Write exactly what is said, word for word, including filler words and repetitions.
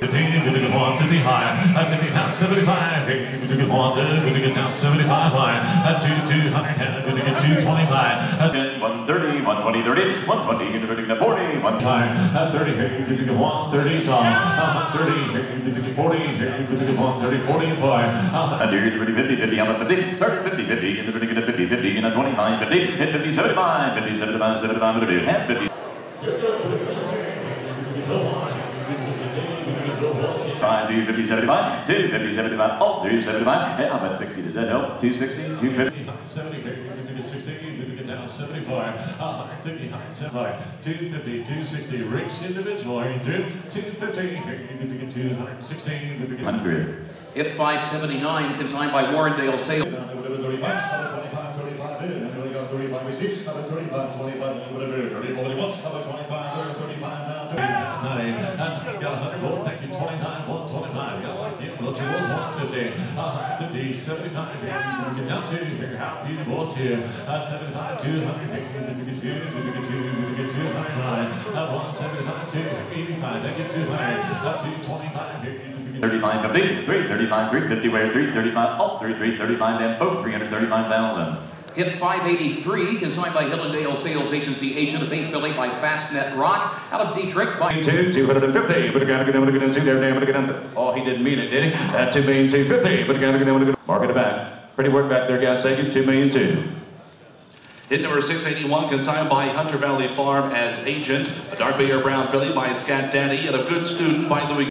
one fifty high, at fifty now seventy-five, we get one, we get now seventy-five high, at two, two hundred, we get two twenty-five, at one thirty, one twenty, thirty, one twenty, getting the forty, one high, at thirty, we get one thirty, so, one thirty, we get forty, we get one thirty, forty-five, and you're getting fifty, fifty, how about fifty, start at fifty, fifty, and they're going to get fifty, fifty, and a twenty-five, fifty, and fifty, seventy-five, fifty, seventy-five, seventy-five, and fifty. Five, two fifty, seventy-five, two fifty, seventy-five, all through seventy-five, and I'm at sixty. Does that help? two sixty, two fifty. seventy, sixty, we get down seventy-five, one sixty, seventy-five, two fifty, two sixty, Rick's individual, are you through? two fifty, we get two sixteen, we get one hundred. Hip five seventy-nine, consigned by Warrendale Sale. thirty-five, thirty-five, thirty-five, six, thirty-five, twenty-five, whatever, thirty-four, twenty-five, thirty-five, now, nine, got one hundred volt, thank you, twenty-nine, one twenty-five, got like you, well, it was one fifty, one fifty, seventy-five, here, we get down to, here, how beautiful, two, seventy-five, two hundred, we get two, we get two, we get two hundred, one seventy-five, two, eighty-five, thank you, two hundred, two twenty-five, here, thirty-five, fifty, three thirty-five, three fifty, where three thirty-five, all three, three thirty-five, and both three hundred thirty-five thousand. Hip five eighty-three, consigned by Hillendale Sales Agency, Agent of eight Philly by Fastnet Rock, out of Dietrich by two, two hundred fifty, but again, again, again, two there, damn it, again. Oh, he didn't mean it, did he? That two million, two fifty, but again, again, again. Mark it back. Pretty work back there, guys. Thank you, two million, two. Hit number six eighty-one, consigned by Hunter Valley Farm as agent. A dark bay or brown filly by Scat Daddy, and a good student by Louis.